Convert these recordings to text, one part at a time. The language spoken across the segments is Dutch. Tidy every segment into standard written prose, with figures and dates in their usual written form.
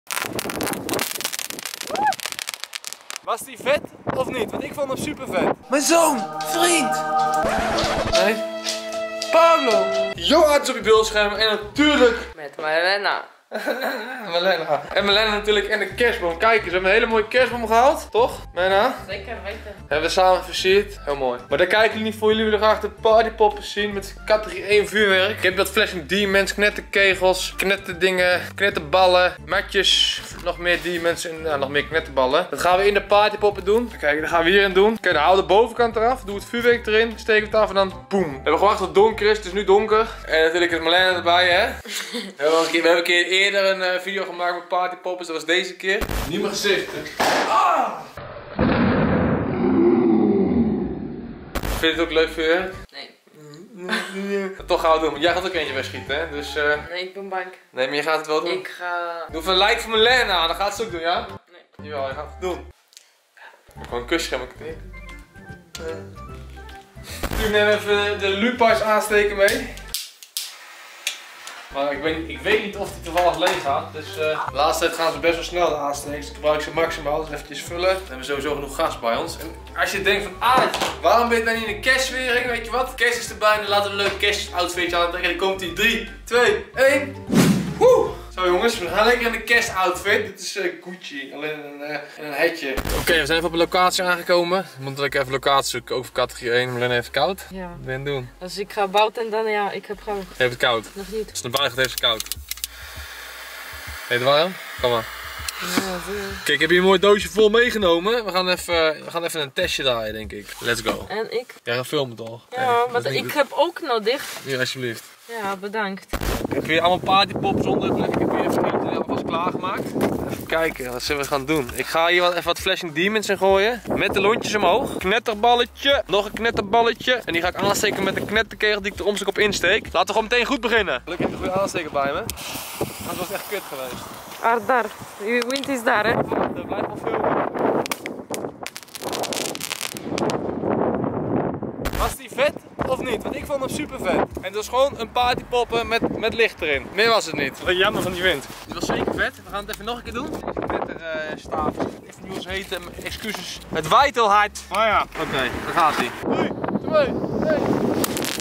Was die vet of niet? Want ik vond hem super vet. Mijn zoon, vriend. Nee. Pablo. Joarts op je beeldscherm en natuurlijk met Marlena. Marlena. En Marlena natuurlijk en de kerstboom. Kijk eens, we hebben een hele mooie kerstboom gehaald, toch? Marlena? Zeker weten. Hebben we samen versierd. Heel mooi. Maar daar kijken jullie niet voor. Jullie willen graag de partypoppen zien met categorie 1 vuurwerk. Ik heb dat Flashing Demons, knetterkegels, knetterdingen, knetterballen, matjes, nog meer demons en nog meer knetterballen. Dat gaan we in de partypoppen doen. Kijk, dat gaan we hierin doen. Kijk, dan hou de bovenkant eraf. Doe het vuurwerk erin. Steken we het af en dan boem. We hebben gewacht tot het donker is. Het is nu donker. En natuurlijk is Marlena erbij, hè. We hebben een keer eerder een video gemaakt met partypoppers. Dat was deze keer. Niet meer gezicht, hè. Ah! Vind je het ook leuk vuurwerk? Nee. Toch gaan we doen, want jij gaat ook eentje wegschieten, hè? Dus Nee, ik ben bang. nee, maar je gaat het wel doen. Ik ga... Doe even een like voor Marlena, dan gaat ze ook doen, ja? Nee. Jawel, je gaat het doen. Gewoon een kusje gaan we Nu neem even de Lupas aansteken mee. Maar ik weet niet of die toevallig leeg gaat. Dus de laatste tijd gaan ze best wel snel de aansteken. Dus ik gebruik ze maximaal. Dus eventjes vullen. Dan hebben we sowieso genoeg gas bij ons. En als je denkt van, waarom ben je dan niet in een kerstsfeering? Weet je wat? Kerst is erbij en dan laten we een leuk kerstoutfitje aantrekken. En dan komt die 3, 2, 1. Woe! Zo jongens, we gaan lekker in de kerstoutfit. Dit is Gucci, alleen in een hetje. Oké, we zijn even op de locatie aangekomen. We moeten lekker even locatie zoeken, ook voor categorie 1. Marlena heeft koud. Ja. Wat ben je aan het doen? Als ik ga buiten dan ja, ik heb gewoon... Je hebt het koud? Nog niet. Als het naar buiten gaat, heeft het koud. Heet het warm? Kom maar. Ja, Kijk, ik heb hier een mooi doosje vol meegenomen. We gaan even een testje draaien, denk ik. Let's go. En ik? Jij gaat filmen toch? Ja, maar ik heb ook nodig. Hier, alsjeblieft. Ja, bedankt. Ik heb hier allemaal partypops onder. Ik heb hier even niet alvast klaargemaakt. Even kijken, wat zullen we gaan doen? Ik ga hier even wat Flashing Demons in gooien. Met de lontjes omhoog. Knetterballetje. Nog een knetterballetje. En die ga ik aansteken met een knetterkegel die ik er om op insteek. Laten we gewoon meteen goed beginnen. Gelukkig heb je een goede aansteker bij me. Anders was het echt kut geweest. Daar. Je wind is daar, hè? Dat blijft wel filmen. Was die vet of niet? Want ik vond hem super vet. En dat is gewoon een partypoppen met licht erin. Meer was het niet. Wat jammer van die wind. Die was zeker vet. We gaan het even nog een keer doen. Deze staaf. Even nieuws heten. Excuses. Het waait heel hard. Oh ja. Oké, daar gaat hij. 3, 2, 1.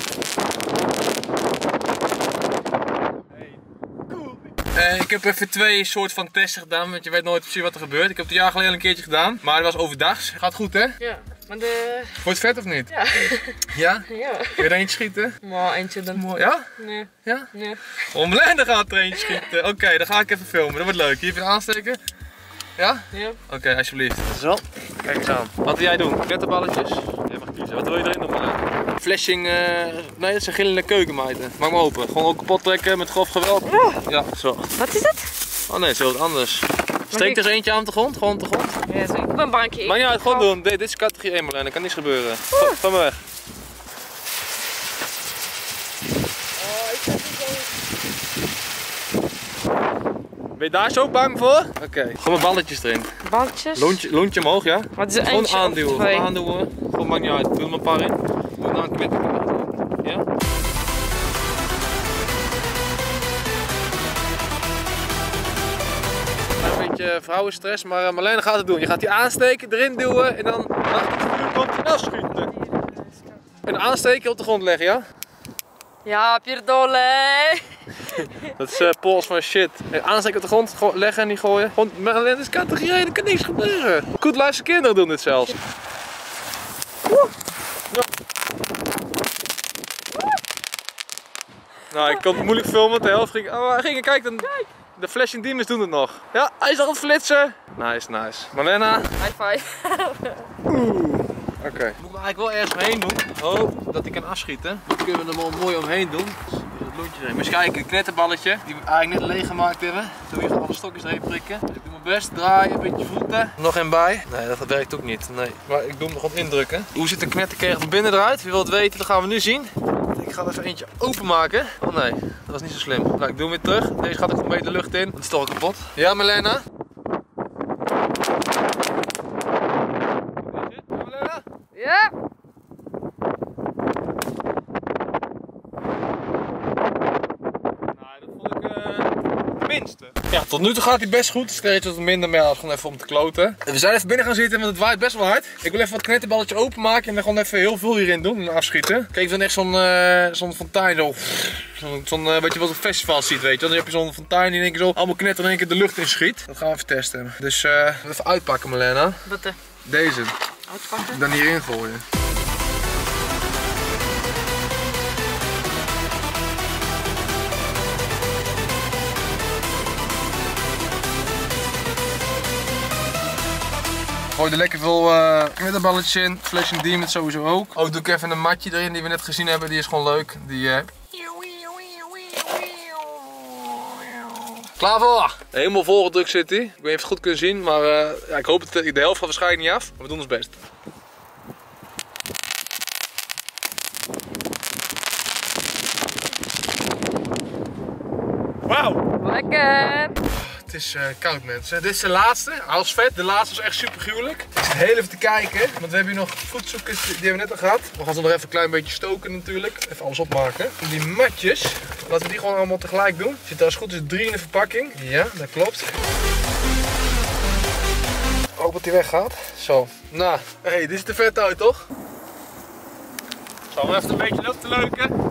Ik heb even 2 soort van testen gedaan, want je weet nooit precies wat er gebeurt. Ik heb het een jaar geleden een keertje gedaan, maar dat was overdags. Gaat goed, hè? Ja, maar de... Vond je het vet of niet? Ja. Ja? Ja. Wil je er eentje schieten? Maar eentje dan... Mooi. Ja? Nee. Ja? Nee. Marlena gaat er eentje schieten. Oké, dan ga ik even filmen. Dat wordt leuk. Hier even aansteken. Ja? Ja. Oké, alsjeblieft. Zo. Kijk eens aan. Wat wil jij doen? Knetterballetjes? Jij mag kiezen. Wat wil je erin doen, Marlena? Flashing, nee, dat zijn gillende keukenmeiden. Maak maar open. Gewoon ook kapot trekken met grof geweld. Ja, zo. Wat is dat? Oh nee, zo wat anders. Steek er eentje aan op de grond, gewoon op de grond. Ja, ik ben bang. Maar ja, gewoon doen. Dit is categorie 1, Marlena. Kan niets gebeuren. Ga maar weg. Ben je daar zo bang voor? Oké. Gewoon met balletjes erin. Balletjes? Lontje omhoog, ja? Wat is er gewoon eentje aanduwen. of twee? Gewoon aanduwen. Gewoon maakt niet uit. Doe er maar een paar in. Doe nou een knip. Ja? Een beetje vrouwenstress, maar Marlena gaat het doen. Je gaat die aansteken, erin duwen en dan achter het vuur komt hij afschieten. En aansteken op de grond leggen, ja? Ja, pierdole. Dat is Pools van shit. Aansteken op de grond, leggen en niet gooien. Gewoon, Marlena is categorie 1, er kan niks gebeuren. Goed luister, kinderen doen dit zelfs. Nou, ik kon het moeilijk filmen, want de helft ging. Oh, hij ging, kijk, de Flashing Demons doen het nog. Ja, hij is al aan het flitsen. Nice, nice. Marlena. High five. Oké. Moet ik me eigenlijk wel ergens omheen doen. Oh, dat ik kan afschieten. Dan kunnen we er wel mooi omheen doen. Dus het lontje erin. Maar eens kijken, een knetterballetje. Die we eigenlijk net leeg gemaakt hebben. Zo hier gaan alle stokjes erin prikken. Dus ik doe mijn best. Draaien, een beetje voeten. Nog één bij. Nee, dat werkt ook niet. Nee. Maar ik doe hem gewoon indrukken. Hoe ziet de knetterkegel van binnen eruit? Wie wil het weten, dat gaan we nu zien. Ik ga er even eentje openmaken. Oh nee, dat was niet zo slim. Nou, ik doe hem weer terug. Deze gaat ook gewoon mee de lucht in. Dat is toch al kapot. Ja, Marlena? Ja. Nou, dat vond ik het minste. Ja, tot nu toe gaat hij best goed. Het is wat minder, maar ja, dat is gewoon even om te kloten. We zijn even binnen gaan zitten, want het waait best wel hard. Ik wil even wat knetterballetje openmaken en dan gewoon even heel veel hierin doen en afschieten. Kijk, dan echt zo'n fontein zo. Weet je wat op festivals ziet, weet je. Dan heb je zo'n fontein die in één keer zo allemaal knetter in één keer de lucht in schiet. Dat gaan we even testen. Dus even uitpakken, Milena. Wat? Deze. Uitpakken? Dan hierin gooien. Gooi er lekker veel knitterballetjes in. Flashing Demon sowieso ook. Ook doe ik even een matje erin die we net gezien hebben. Die is gewoon leuk. Klaar voor! Helemaal volgedrukt zit hij. Ik weet niet of je het goed kunt zien, maar ja, ik hoop dat de helft gaat waarschijnlijk niet af. Maar we doen ons best. Wauw! Lekker! Het is koud, mensen. Dit is de laatste. Als vet. De laatste was echt super gruwelijk. Ik zit heel even te kijken. Want we hebben hier nog voedzoekers. Die hebben we net al gehad. We gaan ze nog even een klein beetje stoken natuurlijk. Even alles opmaken. Die matjes. Laten we die gewoon allemaal tegelijk doen. Er zitten als het goed is 3 in de verpakking. Ja, dat klopt. Ook dat die weggaat. Zo. Nou, hey, dit is de vet uit, toch? Zal we even een beetje lucht te leuken.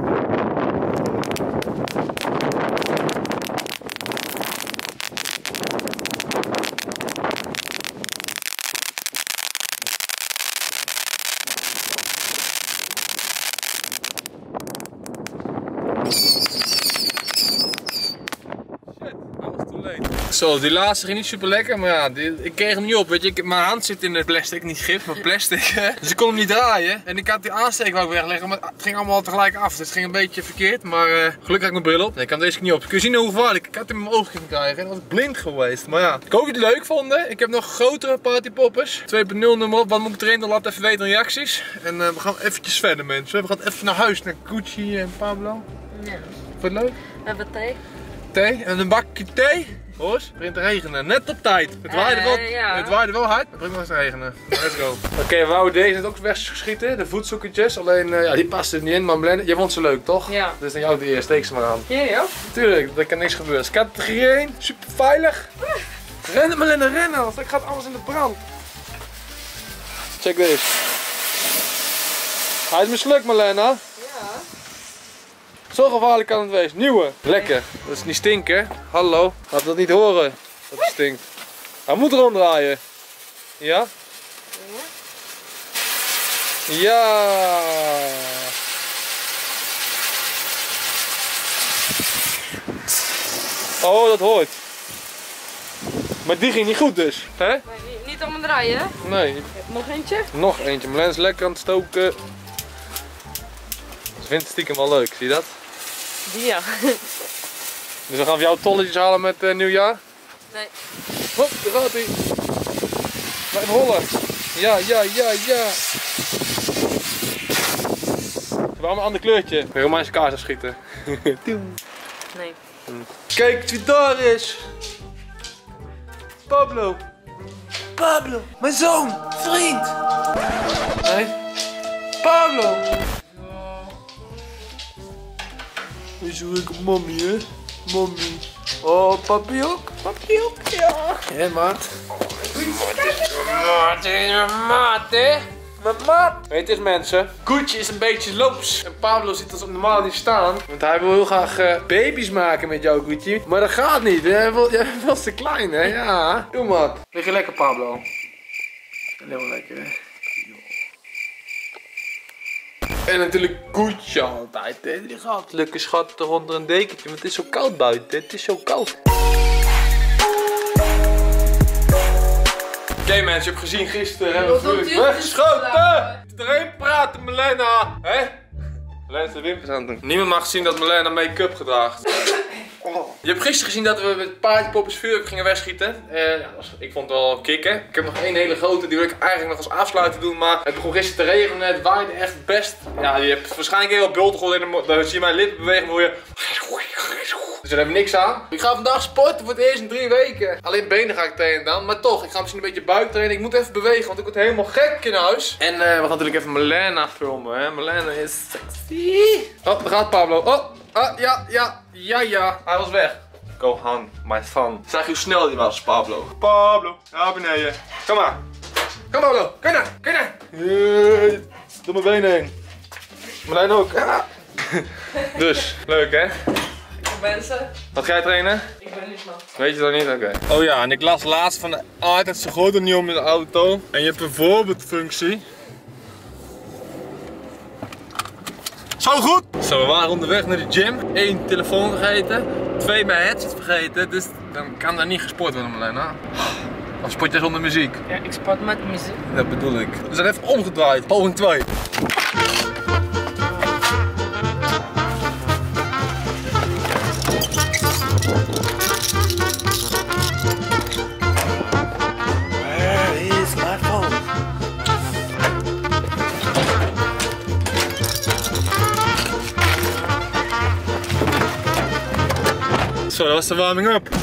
Zo, die laatste ging niet super lekker, maar ja, ik kreeg hem niet op, weet je. Mijn hand zit in het plastic, niet gif, maar plastic. Dus ik kon hem niet draaien. En ik had die aansteek wou ik wegleggen, maar het ging allemaal tegelijk af. Dus het ging een beetje verkeerd, maar gelukkig had ik mijn bril op. Nee, ik kan deze niet op. Kun je zien hoe gevaarlijk? Ik had hem in mijn ogen kunnen krijgen en dan was ik blind geweest. Maar ja, ik hoop dat jullie het leuk vonden. Ik heb nog grotere partypoppers. 2.0 nummer op, wat moet ik erin doen? Laat even weten in reacties. En we gaan eventjes verder, mensen. We gaan even naar huis, naar Gucci en Pablo. Ja. Vond je het leuk? We hebben thee. Thee en een bakje thee. Hoor, het begint te regenen. Net op tijd. Het waaide wel hard. Het begint wel te regenen. Let's go. Oké, we wouden deze net ook wegschieten. De voedzoekertjes. Alleen, ja, die past er niet in. Maar Milena, jij vond ze leuk, toch? Ja. Dus dan jou de eerste. Steek ze maar aan. Hier, joh. Tuurlijk, er kan niks gebeuren. Categorie 1. Super veilig. Rennen, Milena, rennen. Want dan gaat alles in de brand. Check deze. Hij is mislukt, Milena. Ja. Zo gevaarlijk kan het wezen. Nieuwe. Lekker. Dat is niet stinken. Hallo. Laat dat niet horen. Dat het stinkt. Hij moet ronddraaien. Ja? Ja. Oh, dat hoort. Maar die ging niet goed dus. Hè? Nee, niet om het draaien, hè? Nee. Nog eentje? Nog eentje. Milena is lekker aan het stoken. Ze vindt het stiekem wel leuk. Zie je dat? Ja. Dus we gaan voor jou tolletjes halen met nieuwjaar? Nee. Hop, daar gaat hij. Blijf rollen. Ja. We hebben een ander kleurtje. Een Romeinse kaars afschieten. Nee. Kijk wie daar is. Pablo. Pablo, mijn zoon, vriend. Nee. Pablo. Is hoe ik mommy, hè? Mommy. Oh, papi ook? Papi ook? Ja. Hé, maat. Maat, hè? Mijn maat. Weet je, mensen. Gucci is een beetje loops. En Pablo ziet ons op normaal niet staan. Want hij wil heel graag baby's maken met jou, Gucci. Maar dat gaat niet. Jij bent te klein, hè? Ja. Doe, maat. Lig je lekker, Pablo? Heel lekker, hè? En natuurlijk Gucci altijd, hè. Die gaat lekker schatten onder een dekentje, want het is zo koud buiten. Het is zo koud. Oké, mensen, je hebt gezien gisteren hebben we natuurlijk weggeschoten. Iedereen praten, Milena. Hè? Milena is de wimpers aan het doen. Niemand mag zien dat Milena make-up gedraagt. Je hebt gisteren gezien dat we met partypoppers vuurwerk gingen wegschieten. Ja, ik vond het wel kicken. Ik heb nog één hele grote, die wil ik eigenlijk nog als afsluiter doen. Maar het begon gisteren te regenen, het waaide echt best. Ja, je hebt waarschijnlijk heel wat bulten gehoord in de dan zie je mijn lippen bewegen, hoor je. Dus daar hebben we niks aan. Ik ga vandaag sporten voor het eerst in 3 weken. Alleen benen ga ik trainen dan. Maar toch, ik ga misschien een beetje buik trainen. Ik moet even bewegen, want ik word helemaal gek in huis. En we gaan natuurlijk even Milena filmen, hè. Milena is sexy. Oh, daar gaat Pablo. Oh, ja. Hij was weg. Gohan, my son. Zag je hoe snel die was, Pablo? Pablo, naar beneden. Kom maar. Kom Pablo, kun je naar, kun je naar. Door mijn benen heen. Marlijn ook. Ja. Dus, leuk hè? Mensen. Wat ga je trainen? Ik ben niet man. Weet je dat niet? Oké. Oh ja, en ik las laatst van altijd zo goed en niet om in de auto. En je hebt een voorbeeldfunctie. Zo goed! Zo, we waren onderweg naar de gym. 1 telefoon vergeten. 2 mijn headset vergeten. Dus dan kan daar niet gesport worden, Marlijn. Hè? Of sport je zonder muziek? Ja, ik sport met muziek. Dat bedoel ik. We zijn even omgedraaid. Poging 2. Zo, dat was de warming up.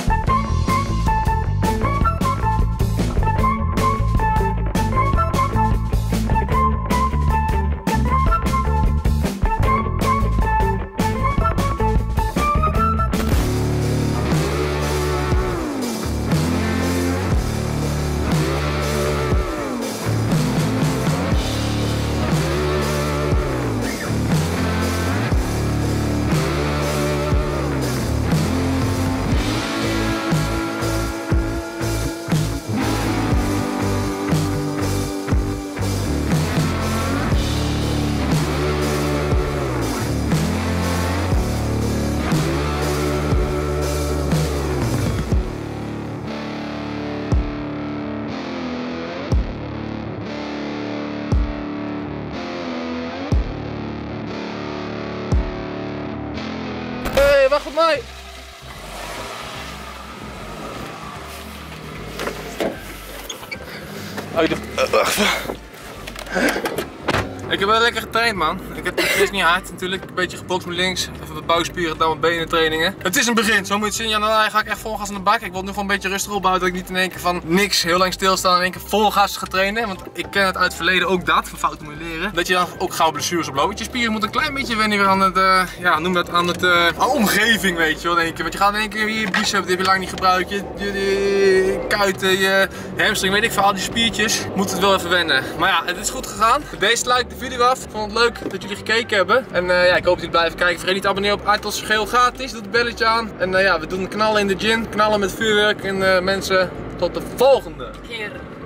Hey, wacht op mij! Ik heb wel lekker getraind, man. Ik heb het eerst niet hard natuurlijk. Een beetje gebokst met links. Even wat bouwspieren, dan wat benen trainingen. Het is een begin, zo moet je het zien. Januari ga ik echt vol gas aan de bak. Ik wil nu gewoon een beetje rustig opbouwen. Dat ik niet in één keer van niks heel lang stilstaan en in één keer vol gas ga trainen. Want ik ken het uit het verleden ook dat, van fouten moet je leren. Dat je dan ook gauw blessures oploopt. Want je spieren moeten een klein beetje wennen weer aan het, ja, noem dat aan het, aan omgeving, weet je wel. In één keer. Want je gaat in één keer je bicep, die heb je lang niet gebruikt. Je kuiten, je hamstring, weet ik veel, al die spiertjes. Moet het wel even wennen. Maar ja, het is goed gegaan. Deze sluit ik de video af. Ik vond het leuk dat jullie gekeken hebben. En ja, ik hoop dat jullie blijven kijken. Vergeet niet te abonneren op Artels Geel gratis. Doe het belletje aan. En ja, we doen knallen in de gym. Knallen met vuurwerk. En mensen, tot de volgende Keer.